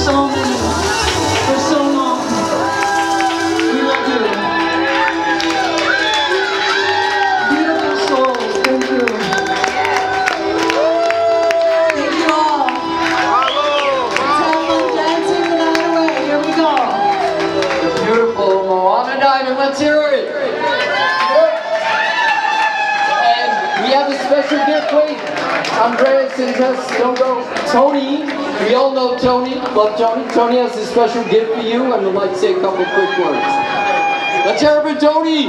so many, for so long. We love you. Beautiful souls, thank you. Thank you all. Let's have fun dancing the night away. Here we go. The beautiful Moana Diamond, let's hear it. And we have a special gift, wait. Andreas and Tess, don't go. Tony, we all know Tony, love Tony. Tony has a special gift for you and would like to say a couple quick words. Let's hear it for Tony.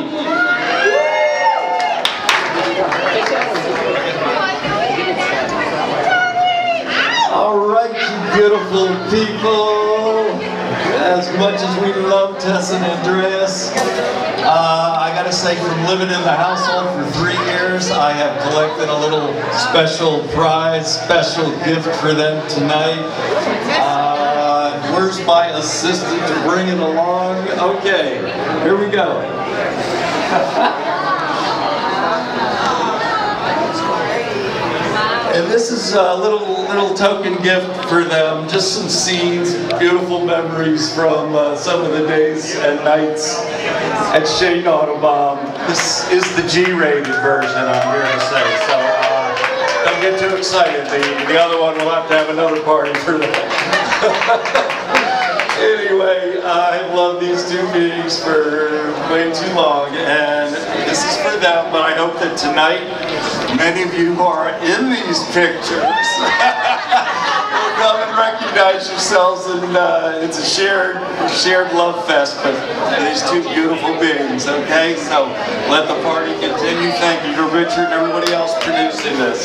All right, you beautiful people. As much as we love Tess and Andreas, I gotta say, from living in the household for 3 years, I have collected a little special prize, special gift for them tonight. Where's my assistant to bring it along? Okay, here we go. And this is a little token gift for them, just some scenes, beautiful memories from some of the days and nights at Shane Autobahn. This is the G-rated version, I'm here to say, so don't get too excited. The other one will have to have another party for that. Anyway, I've loved these two beings for way too long, and this is for them, but I hope that tonight, many of you who are in these pictures will come and recognize yourselves, and it's a shared love fest for these two beautiful beings, okay? So let the party continue. Thank you to Richard and everybody else producing this.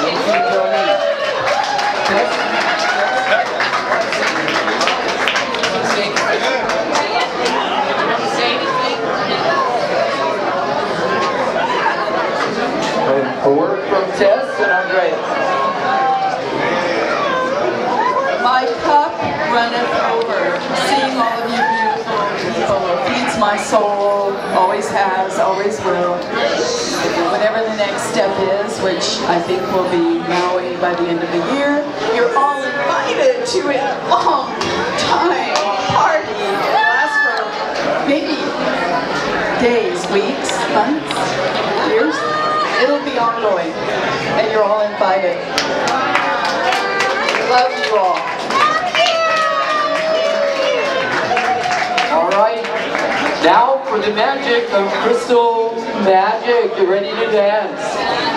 A word from Tess and Andreas. My cup runneth over. Seeing all of you beautiful people feeds my soul, always has, always will. Whatever the next step is, which I think will be Maui by the end of the year, you're all invited to a long time party. It lasts for maybe days, weeks, months, years. It'll be ongoing, and you're all invited. Love you all. All right, now for the magic of Crystal Magic. You ready to dance?